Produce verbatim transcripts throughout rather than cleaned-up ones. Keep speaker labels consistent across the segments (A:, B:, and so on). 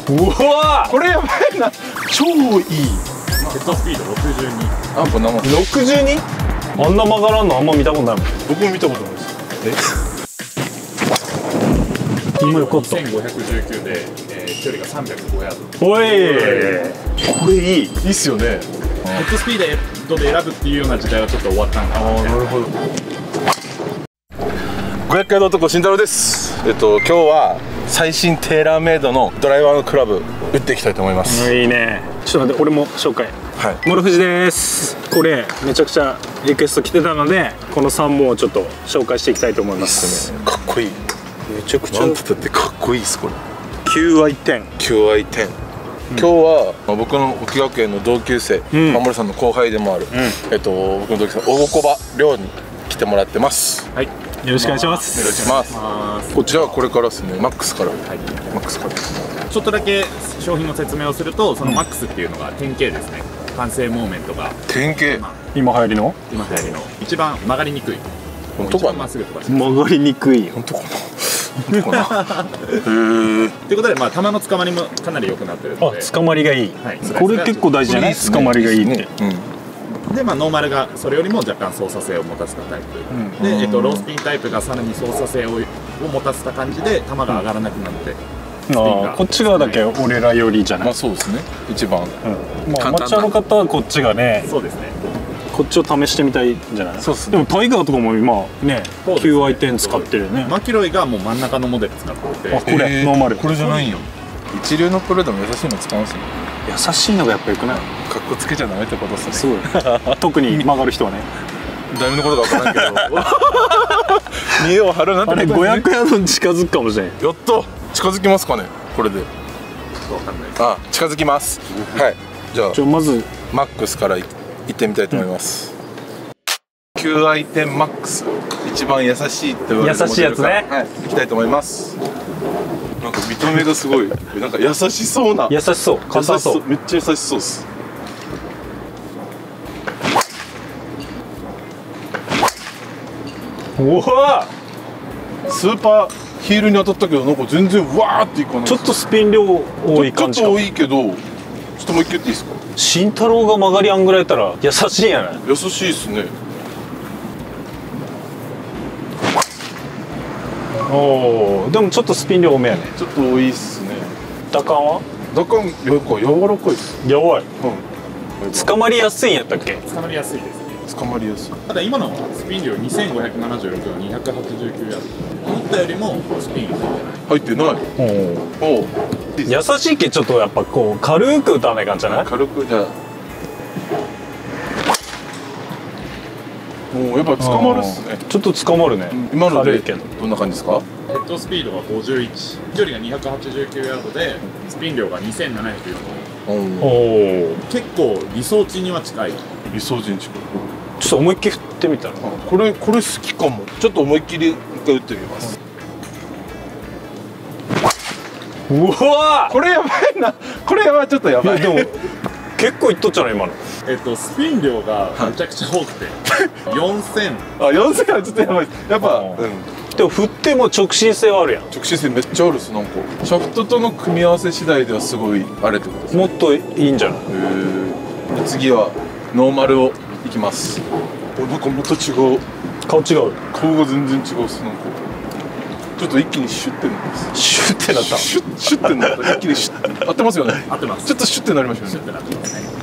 A: うわー、
B: これやばいな。超いい。
C: ヘッドスピードろくじゅうに。
B: あ、こんなもん。
A: ろくじゅうに？あんな曲がらんのあんま見たことないもん。
B: 僕も見たことないです。
A: 今よかった。
C: せんごひゃくじゅうきゅうで、えー、距離がさんびゃくごヤード。
A: おい、
B: これいい。いいっすよね。
C: ヘッドスピードで選ぶっていうような時代はちょっと終わったんかな。
B: ああ、なるほど。ごひゃくヤード男慎太郎です。えっと今日は最新テーラーメイドのドライバーのクラブ打っていきたいと思います。
A: いいね。ちょっと待って、俺も紹介。
B: はい。
A: 諸富士です。これめちゃくちゃリクエスト来てたので、このさんぼんをちょっと紹介していきたいと思います。
B: かっこいい。
A: めちゃくちゃ
B: なんて言ったってかっこいいです。これ
A: キューアイテン。
B: キューアイテン、今日は、まあ、僕の沖学園の同級生、
A: うん
B: 守さんの後輩でもある、えっと僕の同級生大久保亮に来てもらってます。
C: はい。
A: よろしくお願いします。
B: お願いします。こちらはこれからですね。マックスから、はい、マックスから
C: ちょっとだけ商品の説明をすると、そのマックスっていうのが典型ですね。完成モーメントが
B: 典型。
A: 今流行りの
C: 今流行りの一番曲がりにくい。
B: 本当かな。
C: まっすぐ飛ばし
A: 曲がりにくい。
B: 本当かな。本当かな。へえ。
C: ということで、まあ球のつかまりもかなり良くなってるの
A: あ、
C: で。
A: 捕まりがいい。
C: はい、
A: これ結構大事じゃない？捕まりがいいって。
C: で、まあ、ノーマルがそれよりも若干操作性を持たせたタイプ、うん、で、えっと、ロースピンタイプがさらに操作性をを持たせた感じで球が上がらなくなって、
A: うん、あこっち側だけ俺らよりじゃない。
B: まあそうですね、一番、
A: うん、まあアマチュアの方はこっちがね。
C: そうですね、
A: こっちを試してみたいんじゃない。
B: そうですね。
A: でもタイガーとかも今ね キューアイテン使ってるよね。
C: マキロイがもう真ん中のモデル使ってて、
A: あ、これノーマル。
B: これじゃないんよ。一流のプロでも優しいの使うんですよ。
A: 優しいのがやっぱよくない？
B: かっこつけちゃダメってことです
A: ね。そう特に曲がる人はね。
B: 誰のことか分からんけど見栄を張るなって。
A: あれごひゃくヤードに近づくかもしれん。
B: やっと近づきますかね、これで。
C: 分かんないです。
B: あ、近づきます。はい、じゃあ
A: じゃあまず
B: マックスからいってみたいと思います。キューアイテンマックス、一番優しいって言われる
A: 優しいやつね。
B: はい、いきたいと思います。なんか見た目がすごい、なんか優しそうな。
A: 優しそう。
B: 優しそう、めっちゃ優しそうです。
A: おお。
B: スーパーヒールに当たったけど、なんか全然わーっていかない。
A: ちょっとスピン量多い感じ。
B: ちょっと多いけど、ちょっともう一回言っていいですか。
A: 慎太郎が曲がりあんぐらいやったら優しいんやない。
B: 優しいですね。
A: おお、でもちょっとスピン量多めやね。
B: ちょっと多いっすね。
A: 打感は？
B: 打感やっぱ柔らかいっす。
A: やばい。
B: うん。
A: 捕まりやすいんやったっけ？
C: 捕まりやすいですね。
B: 捕まりやすい。
C: ただ今のスピン量にせんごひゃくななじゅうろくのにひゃくはちじゅうきゅうヤード。思ったよりもスピン入ってない。
B: 入ってない。おお。
A: 優しいけちょっとやっぱこう軽く打たない感じじゃない？
B: 軽くじゃあ。もうやっぱ捕まるっすね。
A: ちょっと捕まるね。
B: 今ので
A: 軽いけど。
B: どんな感じですか？
C: ヘッドスピードがごじゅういち、距離がにひゃくはちじゅうきゅうヤードで、スピン量がにせんななひゃくよん。
A: おお。
C: 結構理想値には近い。
B: 理想値に近い。
A: ちょっと思いっきり振ってみたら。
B: これこれ好きかも。ちょっと思いっきり一回打ってみます。
A: うわー。
B: これやばいな。これはちょっとやばい。
A: でも結構いっとっちゃうの今の。
C: えっとスピン量がめちゃくちゃ多くてよんせん。
B: あ、よんせんはちょっとやばい。やっぱ、うん。
A: でも振っても直進性はあるやん。
B: 直進性めっちゃあるっす。なんかシャフトとの組み合わせ次第ではすごいあれってことです。
A: もっといいんじゃない？
B: へえ。次はノーマルをいきます。お、なんかまた違う。
A: 顔違う。
B: 顔が全然違うっす。なんかちょっと一気にシュッてなります。
A: シュッてなった。
B: シュッシュッてなった。一気にシュッ。合ってますよね。
C: 合ってます。
B: ちょっとシュッてなりましたよね。
C: シュッてなってますね。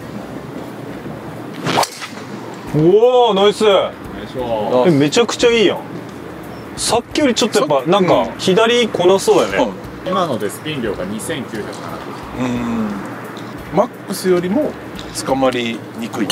A: おお、ナイス。
C: よいしょ。
A: え、めちゃくちゃいいやん。さっきよりちょっとやっぱなんか左こなそうやね。
C: 今のでスピン量がにせんきゅうひゃくななじゅう。
B: うん。マックスよりも捕まりにくい。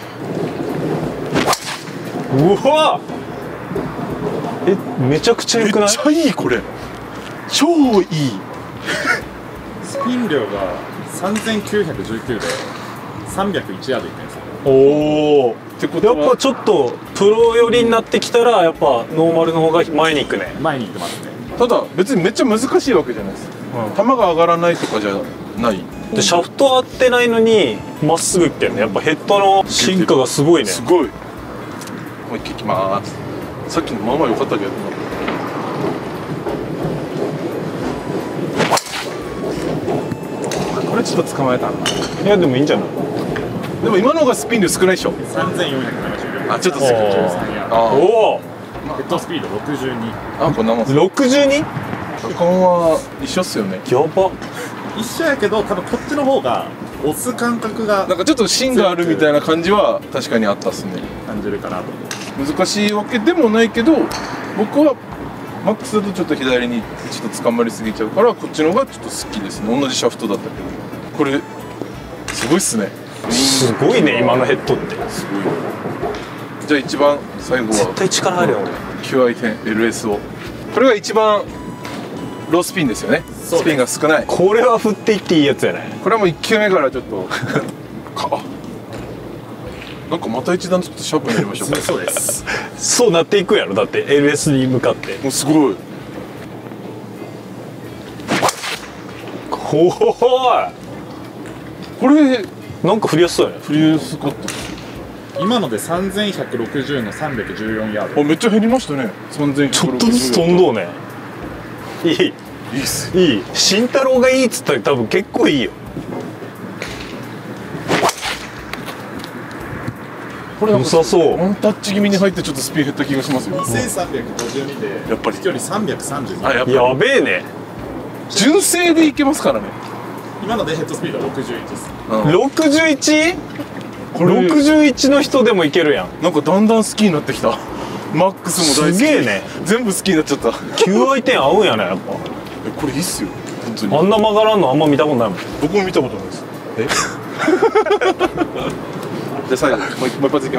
A: うわ。え、めちゃくちゃ良くない？
B: めっちゃいい。これ超いい。
C: スピン量がさんぜんきゅうひゃくじゅうきゅうでさんびゃくいちヤードいってるんですよ。
A: おお。
B: ってことは
A: やっぱちょっとプロ寄りになってきたらやっぱノーマルの方が前に行くね。
C: 前に行ってますね。
B: ただ別にめっちゃ難しいわけじゃないです。
A: うん、
B: 球が上がらないとかじゃない。
A: でシャフト合ってないのにまっすぐいってるね。やっぱヘッドの進化がすごいね。
B: すごい。もう一回いきます。さっきのまあまあ良かったけどな。 ちょっと捕まえたんだ。
A: いやでもいいんじゃない。
B: でも今の方がスピン量少ないでしょ。
C: さんぜんよんひゃくななじゅうよん。
B: あちょっと
C: じゅうさんヤード。
B: あ
A: おお
C: ヘッドスピードろくじゅうに。
B: あこんなもんっす。
A: ろくじゅうに。
B: 基本は一緒っすよね。
A: やば。
C: 一緒やけど多分こっちの方が押す感覚が
B: なんかちょっと芯があるみたいな感じは確かにあったっすね。
C: 感じるかなと思
B: 難しいわけでもないけど、僕はマックスだとちょっと左にちょっと捕まりすぎちゃうからこっちの方がちょっと好きですね。同じシャフトだったけどこれすごいっすね。
A: すごいね今のヘッドって。
B: すごい。じゃあ一番最後は
A: 絶対力あるよ。
B: キューアイテン エルエス を、これが一番ロースピンですよね。スピンが少ない。
A: これは振っていっていいやつやね。
B: これはもういっ球目からちょっとかあなんかまた一段ちょっとシャープになりましょうか。
C: そうです。
A: そうなっていくやろ。だって エルエス に向かって。
B: もうすごい。
A: ほほほーい。
B: これ
A: なんか振りやすそうやね。
B: フリースコット
C: 今のでさんぜんひゃくろくじゅうのさんびゃくじゅうよんヤード。
B: あめっちゃ減りましたね。さんぜん
A: ちょっとずつ飛んどうね。いい
B: いいっす。
A: いい。慎太郎がいいっつったら多分結構いいよ。
B: これなんか
A: 良さそう。
B: ワンタッチ気味に入ってちょっとスピン減った気がしますよ。
C: にせんさんびゃくごじゅうにで
B: やっぱり
C: 飛距離さんびゃくさんじゅうに。
B: あやっぱ
A: やべえね。
B: 純正でいけますからね。
C: 今のでヘッドスピードろくじゅういちです。
B: うん
A: ろくじゅういち？
B: これ
A: ろくじゅういちの人でもいけるやん。
B: なんかだんだん好きになってきた。マックスも大好き。
A: すげえね。
B: 全部好きになっちゃった。
A: きゅうアイテン合うんやねやっぱ。
B: えこれいいっすよ本当に。
A: あんな曲がらんのあんま見たことないもん。
B: 僕も見たことないです。えじゃあ最後もう一もう一発いきます。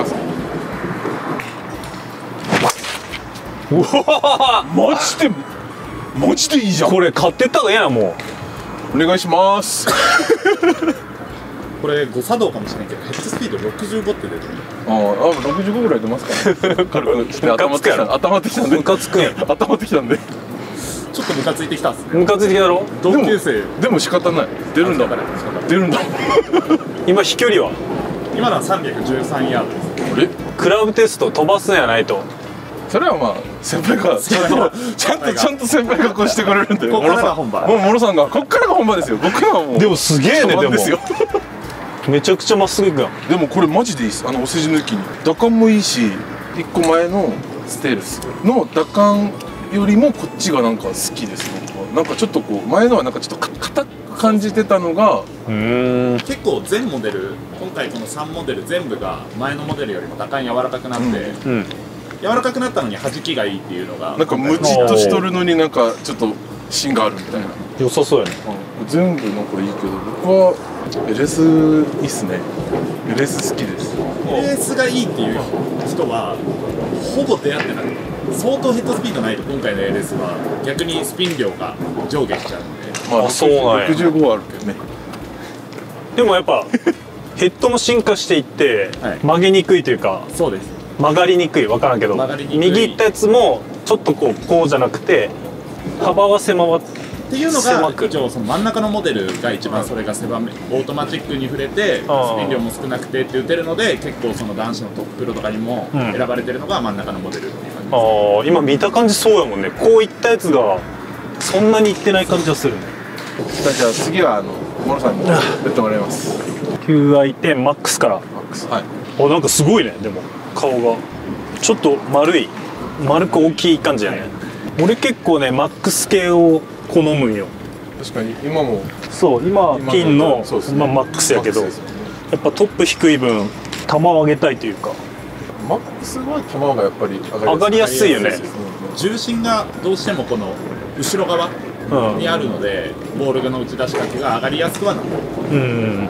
A: うわ
B: マジでマジでいいじゃん。
A: これ買ってった方がええなもう。
B: お願いします。
C: これ誤作動かもしれないけどヘッドスピードろくじゅうごって出てる。
B: ああろくじゅうごぐらい出ますかね。軽くして頭ってきた頭ってきたんで
A: ムカつくやん。
B: 頭ってきたんで。
C: ちょっとムカついてきたっすね。
A: ムカついてきただろ。
C: 同級生
B: でも仕方ない。出るんだ
C: あ仕方ない仕方ない
B: 出るんだ。
A: 今飛距離は
C: 今のはさんびゃくじゅうさんヤードです。
B: あれ
A: クラブテスト飛ばすんやないと。
B: それはまあ先輩がちゃんとちゃんとちゃんと先輩がこうしてくれるんで。
C: こっからが本番。
B: もうモロさんがこっからが本番ですよ。僕はもう
A: でもすげえね。でも
B: ですよ。
A: めちゃくちゃまっすぐいくやん。
B: でもこれマジでいいっす。あのお世辞抜きに打感もいいし、いっこまえのステルスの打感よりもこっちがなんか好きです。僕はなんかちょっとこう前のはなんかちょっと硬く感じてたのが、
A: うーん。
C: 結構全モデル今回このさんモデル全部が前のモデルよりも打感柔らかくなって、
B: うん
A: うん。
C: 柔らかくなったのに弾きがいいっていうのが
B: なんかムチっとしとるのになんかちょっと芯があるみたいな。
A: 良さそうやね。
B: うん全部なんかいいけど僕はエレスいいっすね。エレス好きです。
C: レースがいいっていう人はほぼ出会ってない。相当ヘッドスピードないと今回の エルエス は逆にスピン量が上下しちゃうんで。
B: まあ
A: あそうなんや
B: ろくじゅうごはあるけどね。
A: でもやっぱヘッドも進化していって、
C: はい
A: 曲げにくいというか
C: そうです。
A: 曲がりにくい分からんけど
C: 曲がりにくい
A: 右行ったやつもちょっとこうこうじゃなくて幅は狭まっ
C: っていうの
A: 狭く
C: が一応その真ん中のモデルが一番それが狭めオートマチックに触れてス
A: あー
C: ピン量も少なくてって打てるので結構その男子のトッププロとかにも
A: うん
C: 選ばれてるのが真ん中のモデルっていう感じです。
A: あー今見た感じそうやもんね。こういったやつがそんなにいってない感じはするね。
B: じゃあ次はあのモロさんにやってもらいます。
A: きゅうアイテンマックスから。
B: マックスはい。
A: あなんかすごいね。でも顔がちょっと丸い丸く大きい感じやね。俺結構ねマックス系を好むんよ。
B: 確かに今も
A: そう今
B: 今
A: ピンの
B: そうですね
A: まあ、マックスやけどや
B: マックスです
A: っぱトップ低い分球を上げたいというか
B: マックスは球がやっぱり
A: 上がりやすいよね。
C: 重心がどうしてもこの後ろ側
A: うん
C: にあるのでボールの打ち出しかけが上がりやすくはなる。
A: うん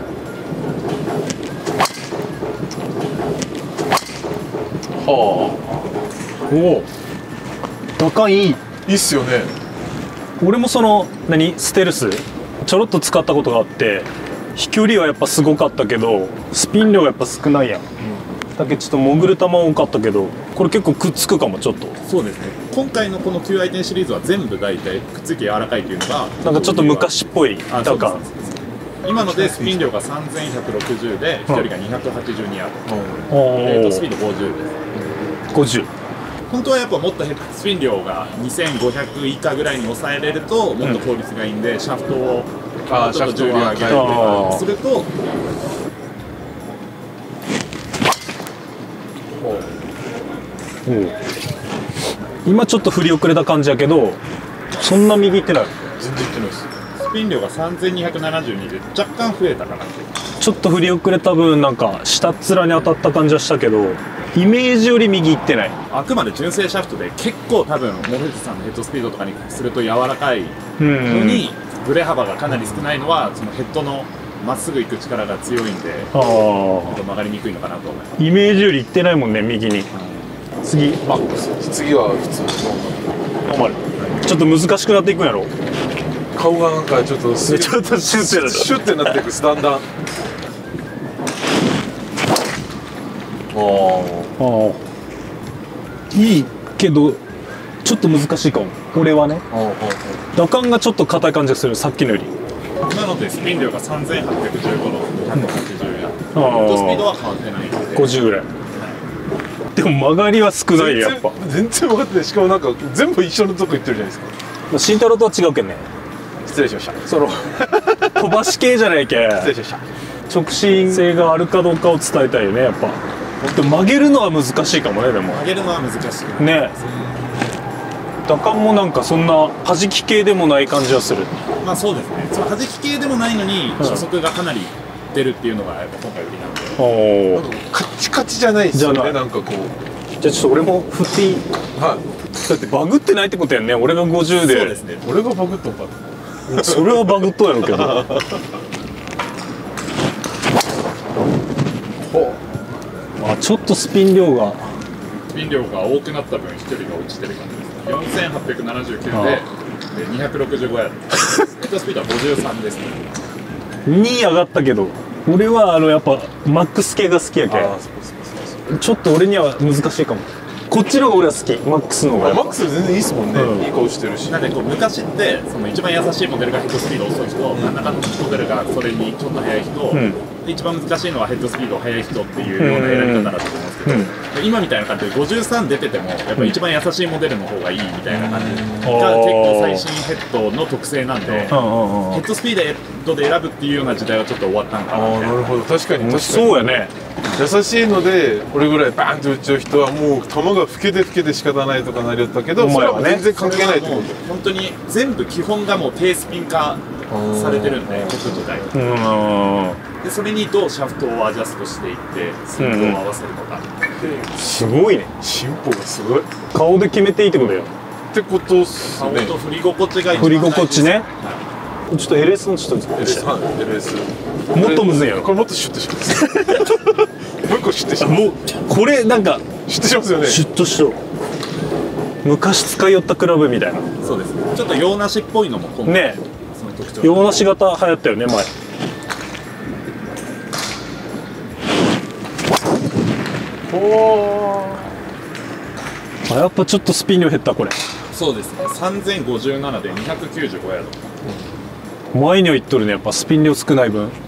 A: はあおお打感いい。
B: いいっすよね。
A: 俺もその何ステルスちょろっと使ったことがあって飛距離はやっぱすごかったけどスピン量がやっぱ少ないやん、だけどちょっと潜る球多かったけどこれ結構くっつくかもちょっと
C: そうですね。今回のこのきゅうアイテンシリーズは全部大体くっつき柔らかいっていうのが
A: なんかちょっと昔っぽい
C: あ
A: 打感。
C: 今のでスピン量がさんぜんひゃくろくじゅうで飛距離がにひゃくはちじゅうにヤード、
A: お
C: えーとスピ
A: ー
C: ードごじゅうです。
A: ごじゅう。
C: 本当はやっぱもっとヘッドスピン量がにせんごひゃく以下ぐらいに抑えれるともっと効率がいいんで、シャフトを
B: あー
C: ちょっと重量上げ
B: シャフトを
A: 上げて
C: すると
A: うん今ちょっと振り遅れた感じやけどそんな右行ってない。
B: 全然いってないです。
C: スピン量がさんぜんにひゃくななじゅうにで若干増えたかなって。
A: ちょっと振り遅れた分なんか下っ面に当たった感じはしたけどイメージより右行ってない。
C: あくまで純正シャフトで結構多分モルフさんのヘッドスピードとかにすると柔らかいのにブレ幅がかなり少ないのはそのヘッドのまっすぐ行く力が強いんで
A: ああ
C: 曲がりにくいのかなと思います。
A: イメージより行ってないもんね右に。次
B: マックス。次は普通の
A: ノーマル。ちょっと難しくなっていくんやろ。
B: 顔がなんかちょっとす
A: ちょっとシュッてなった
B: シュッてなっていくだんだん。あ
A: ああいいけどちょっと難しいかも俺はね。
B: あ
A: 打感がちょっと硬い感じがするさっきのより。
C: なのでスピン量がさんぜんはっぴゃくじゅうごのひゃくはちじゅうやヘ
A: あ
C: ッドスピード
A: あ
C: は変わってないので
A: ごじゅうぐらい。でも曲がりは少ないやっぱ。
B: 全然分かってない。しかもなんか全部一緒のとこ行ってるじゃないですか。
A: 慎太郎とは違うけんね。
B: 失礼しました。
A: その飛ばし系じゃないけん
B: 失礼しました。
A: 直進性があるかどうかを伝えたいよねやっぱ。でも曲げるのは難しいかもねでも
C: 上げるのは難しい。
A: ね。打感もなんかそんな弾き系でもない感じはする。
C: まあそうですね。その弾き系でもないのに
A: うん
C: 初速がかなり出るっていうのがやっぱ今回売りなんで。
A: おお
B: なんかカッチカチじゃないですよね。
A: じゃない
B: なんかこう。
A: じゃあちょっと俺も振っていい？
B: はい。
A: だってバグってないってことやんね。俺がごじゅうで
C: そうですね。
B: 俺がバグっとんか。
A: それはバグっとんやろうけど
B: ほ
A: あちょっとスピン量が
C: スピン量が多くなった分飛距離が落ちてる感じですね。よんせんはっぴゃくななじゅうきゅうで
A: あ
C: でにひゃくろくじゅうごヤード。ヘッドスピードはごじゅうさんですね。
A: に上がったけど俺はあのやっぱマックス系が好きやけ
B: ああそうそうそうそう。
A: んちょっと俺には難しいかも。こっちの方が俺は好きマックスの方がやっぱ
B: マックス全然いいっすもんね。
A: うん
B: いい顔してるし。
C: なんでこう昔ってその一番優しいモデルがヘッドスピード遅い人、真ん中のモデルがそれにちょっと速い人、
A: ん
C: で一番難しいのはヘッドスピード速い人っていうような選び方だったと思うんですけど、
A: うん
C: で今みたいな感じでごじゅうさん出ててもやっぱり一番優しいモデルの方がいいみたいな感じが結構最新ヘッドの特性なんで、ヘ
A: うんうんうん
C: ッドスピードで選ぶっていうような時代はちょっと終わったのかな
B: ああ
C: みたいな。
B: なるほど。確かに確かに。
A: そうやね。
B: 優しいので俺ぐらいバーンと打っちゃう人はもう球が老けて老けて仕方ないとかなりよったけど、それは
A: お前はね
B: 全然関係ないって
C: もう
B: こと。
C: 本当に全部基本がもう低スピン化されてるんでヘッド自体
A: うん
C: でそれにどうシャフトをアジャストしていってスピンを合わせるのか、
A: すごいね。
B: 進歩がすごいっ
A: 顔で決めていいってことよ。
B: てことっすね。
C: 顔と振り心地が一番
A: 振り心地ね
C: 大事
A: ちょっと エルエス のちょっと
B: エルエス、はい、エルエス。
A: もっとむずいやろ
B: これもっとシュッとしますもう一個シュッとします。
A: もうこれなんか
B: シュッとしますよね。
A: シュッとしろ昔使いよったクラブみたいな
C: ですそうですね。ちょっと洋梨っぽいのも今回
A: ね
C: その特徴
A: 洋梨型流行ったよね前。
B: ほ
A: あやっぱちょっとスピン量減ったこれ。
C: そうですね。さんぜんごじゅうななでにひゃくきゅうじゅうごヤード。
A: 前にはいっとるねやっぱスピン量少ない分。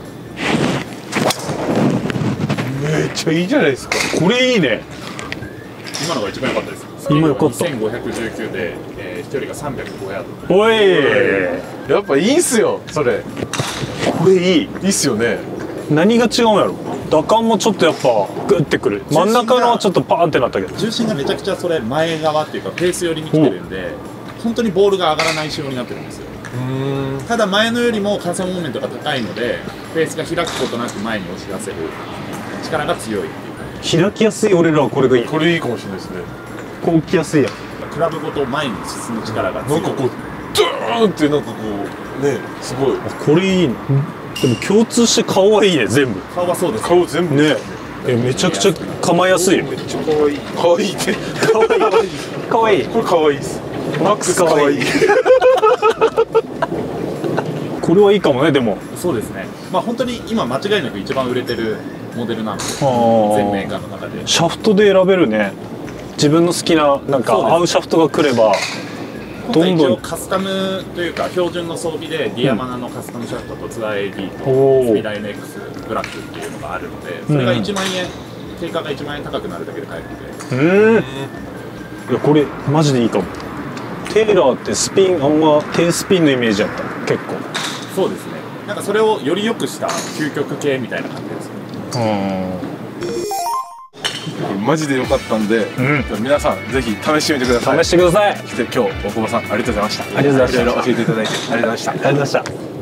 B: めっちゃいいじゃないですか。
A: これいいね。
C: 今のが一番良かったです。
A: 今良かった
C: スピン量がにせんごひゃくじゅうきゅうで、えー、飛距離がさんびゃくごヤード。
A: おい
B: やっぱいいんすよそれ。
A: これいい。
B: いいっすよね。
A: 何が違うんやろ。打感もちょっとやっぱグッてくる。真ん中のはちょっとパーンってなったけど。
C: 重心がめちゃくちゃそれ前側っていうかフェース寄りに来てるんで、本当にボールが上がらない仕様になってるんですよ。
B: うん。
C: ただ前のよりも関節モーメントが高いのでフェースが開くことなく前に押し出せる力が強いっていう。
A: 開きやすい俺らはこれがいい。
B: これいいかもしれないですね。
A: こう来やすいやん。
C: クラブごと前に進む力が強い。
B: なんかこうドーンってなんかこうねすごい
A: これいいね。でも共通して顔はいいね全部。
C: 顔はそうです。
B: 顔全部
A: ねえめちゃくちゃ構えやすいよ。
B: めっちゃ可愛い可愛いって
A: 可愛い可愛い。
B: これ可愛いです。
A: マックス可愛い。これはいいかもねでも。
C: そうですね。まあ本当に今間違いなく一番売れてるモデルなんで
A: あー
C: 全メーカーの中で。
A: シャフトで選べるね。自分の好きななんか
C: そうです
A: 合うシャフトが来れば
C: 今回一
A: どんどん。
C: 応カスタムというか標準の装備でディアマナのカスタムシャフトとツアー エーディー と
A: おー
C: スピダ エヌエックス ブラックっていうのがあるのでそれがいちまんえん定価がいちまんえん高くなるだけで買えるので
A: うーん。いやこれマジでいいかも。テイラーってスピンあんま低スピンのイメージやった結構。
C: そうですね。 なんかそれをより良くした究極系みたいな感じですね。
A: うん、
B: マジで良かったんで、
A: うん、
B: 皆さんぜひ試してみてください。
A: 試してください。
B: そして今日大久保さんありがとうございました。
A: ありがとうございました。
B: いろいろ教えていただいてありがとうございました。
A: ありがとうございました。